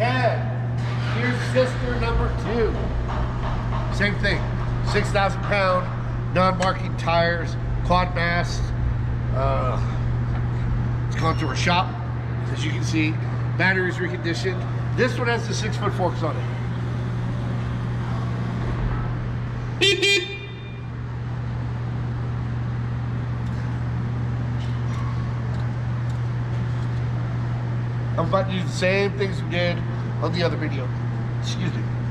10. Here's sister number 2. Same thing. 6,000 pound, non-marking tires, quad mast. It's gone through a shop, as you can see. Batteries reconditioned. This one has the 6-foot forks on it. I'm about to do the same things we did on the other video. Excuse me.